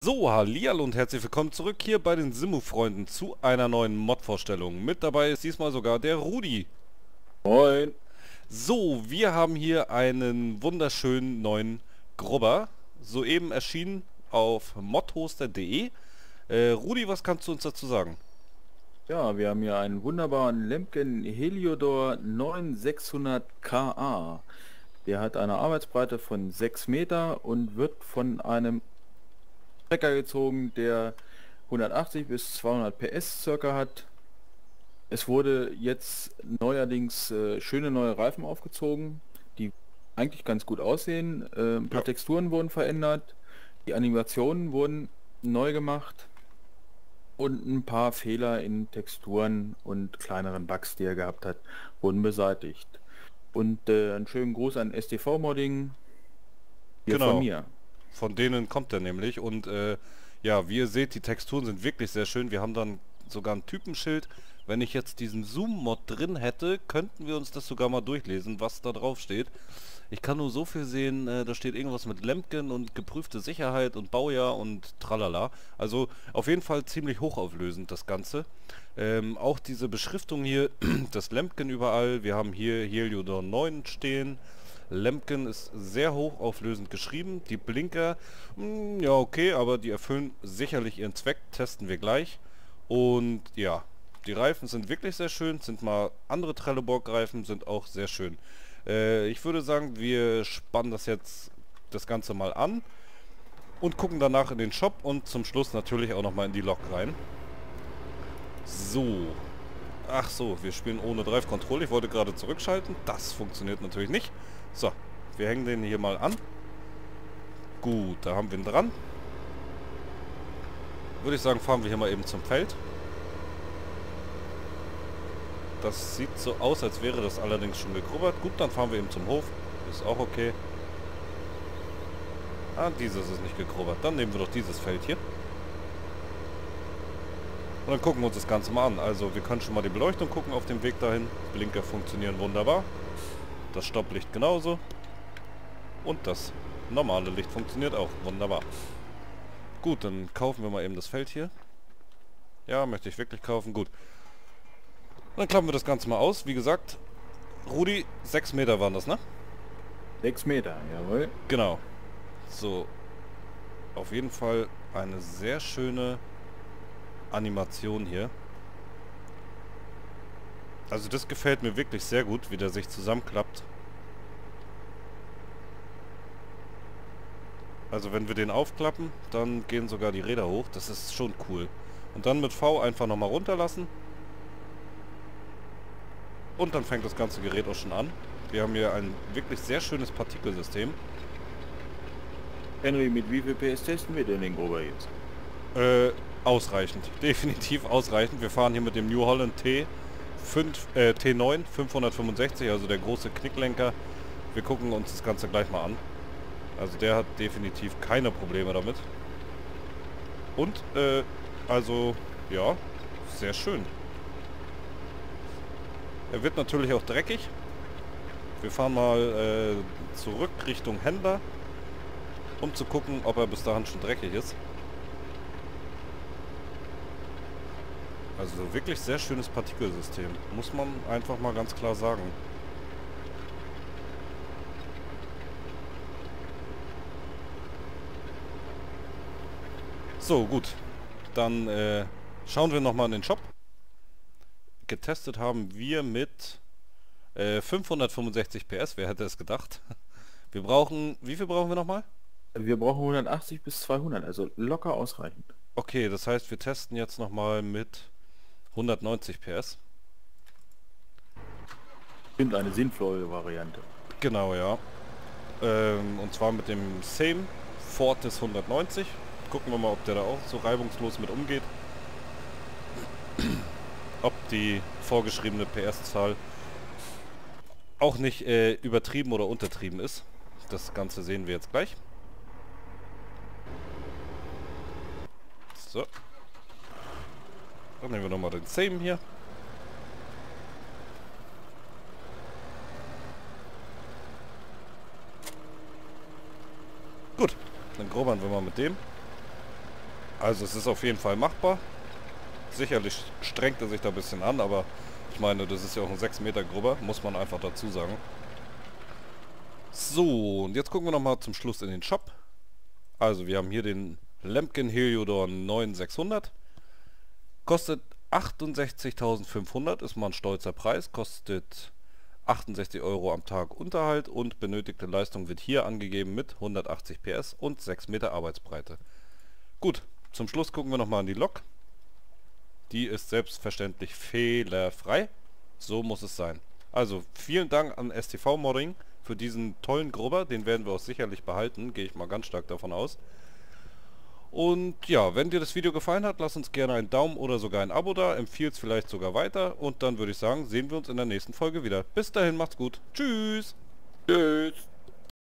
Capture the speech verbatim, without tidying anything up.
So, hallihallo und herzlich willkommen zurück hier bei den Simmu-Freunden zu einer neuen Mod-Vorstellung. Mit dabei ist diesmal sogar der Rudi. Moin. So, wir haben hier einen wunderschönen neuen Grubber, soeben erschienen auf modhoster punkt de. Äh, Rudi, was kannst du uns dazu sagen? Ja, wir haben hier einen wunderbaren Lemken Heliodor neunundsechshundert K A. Der hat eine Arbeitsbreite von sechs Meter und wird von einem Trecker gezogen, der hundertachtzig bis zweihundert P S circa hat. Es wurde jetzt neuerdings äh, schöne neue Reifen aufgezogen, die eigentlich ganz gut aussehen. Äh, ein Ja, paar Texturen wurden verändert, die Animationen wurden neu gemacht. Und ein paar Fehler in Texturen und kleineren Bugs, die er gehabt hat, wurden beseitigt. Und äh, einen schönen Gruß an S T V-Modding hier von genau. mir. Von denen kommt er nämlich und äh, ja, wie ihr seht, die Texturen sind wirklich sehr schön. Wir haben dann sogar ein Typenschild. Wenn ich jetzt diesen Zoom-Mod drin hätte, könnten wir uns das sogar mal durchlesen, was da drauf steht. Ich kann nur so viel sehen, äh, da steht irgendwas mit Lemken und geprüfte Sicherheit und Baujahr und tralala. Also auf jeden Fall ziemlich hochauflösend das Ganze. Ähm, auch diese Beschriftung hier, das Lemken überall. Wir haben hier Heliodor neun stehen. Lemken ist sehr hochauflösend geschrieben. Die Blinker, mh, ja okay, aber die erfüllen sicherlich ihren Zweck. Testen wir gleich. Und ja, die Reifen sind wirklich sehr schön. Sind mal andere Trelleborg-Reifen, sind auch sehr schön. Äh, ich würde sagen, wir spannen das jetzt das Ganze mal an und gucken danach in den Shop und zum Schluss natürlich auch nochmal in die Lok rein. So. Ach so, wir spielen ohne Drive Control. Ich wollte gerade zurückschalten. Das funktioniert natürlich nicht. So, wir hängen den hier mal an. Gut, da haben wir ihn dran. Würde ich sagen, fahren wir hier mal eben zum Feld. Das sieht so aus, als wäre das allerdings schon gegrubbert. Gut, dann fahren wir eben zum Hof. Ist auch okay. Ah, dieses ist nicht gegrubbert. Dann nehmen wir doch dieses Feld hier. Und dann gucken wir uns das Ganze mal an. Also wir können schon mal die Beleuchtung gucken auf dem Weg dahin. Blinker funktionieren wunderbar. Das Stopplicht genauso. Und das normale Licht funktioniert auch wunderbar. Gut, dann kaufen wir mal eben das Feld hier. Ja, möchte ich wirklich kaufen. Gut. Dann klappen wir das Ganze mal aus. Wie gesagt, Rudi, sechs Meter waren das, ne? sechs Meter, jawohl. Genau. So. Auf jeden Fall eine sehr schöne Animation hier. Also das gefällt mir wirklich sehr gut, wie der sich zusammenklappt. Also wenn wir den aufklappen, dann gehen sogar die Räder hoch. Das ist schon cool. Und dann mit V einfach nochmal runterlassen. Und dann fängt das ganze Gerät auch schon an. Wir haben hier ein wirklich sehr schönes Partikelsystem. Henry, mit wie viel P S testen wir denn den Grober jetzt? Äh, ausreichend. Definitiv ausreichend. Wir fahren hier mit dem New Holland T fünf, äh, T neun fünfhundertfünfundsechzig, also der große Knicklenker. Wir gucken uns das Ganze gleich mal an. Also der hat definitiv keine Probleme damit. Und, äh, also, ja, sehr schön. Er wird natürlich auch dreckig. Wir fahren mal äh, zurück Richtung Händler, um zu gucken, ob er bis dahin schon dreckig ist. Also wirklich sehr schönes Partikelsystem, muss man einfach mal ganz klar sagen. So, gut. Dann äh, schauen wir nochmal in den Shop. Getestet haben wir mit äh, fünfhundertfünfundsechzig P S, wer hätte es gedacht. Wir brauchen, wie viel brauchen wir nochmal? Wir brauchen hundertachtzig bis zweihundert, also locker ausreichend. Okay, das heißt, wir testen jetzt nochmal mit hundertneunzig P S. Stimmt, eine sinnvolle Variante. Genau, ja. Ähm, und zwar mit dem Same Fortis hundertneunzig. Gucken wir mal, ob der da auch so reibungslos mit umgeht. Ob die vorgeschriebene P S-Zahl auch nicht äh, übertrieben oder untertrieben ist. Das Ganze sehen wir jetzt gleich. So. Dann nehmen wir nochmal den Same hier. Gut, dann grubbern wir mal mit dem. Also es ist auf jeden Fall machbar. Sicherlich strengt er sich da ein bisschen an, aber ich meine, das ist ja auch ein sechs Meter Grubber, muss man einfach dazu sagen. So, und jetzt gucken wir nochmal zum Schluss in den Shop. Also wir haben hier den Lemken Heliodor neun sechshundert. Kostet achtundsechzigtausendfünfhundert, ist mal ein stolzer Preis. Kostet achtundsechzig Euro am Tag Unterhalt und benötigte Leistung wird hier angegeben mit hundertachtzig P S und sechs Meter Arbeitsbreite. Gut, zum Schluss gucken wir nochmal an die Lok. Die ist selbstverständlich fehlerfrei. So muss es sein. Also vielen Dank an S T V Modding für diesen tollen Grubber. Den werden wir auch sicherlich behalten. Gehe ich mal ganz stark davon aus. Und ja, wenn dir das Video gefallen hat, lass uns gerne einen Daumen oder sogar ein Abo da. Empfiehl es vielleicht sogar weiter. Und dann würde ich sagen, sehen wir uns in der nächsten Folge wieder. Bis dahin, macht's gut. Tschüss. Tschüss.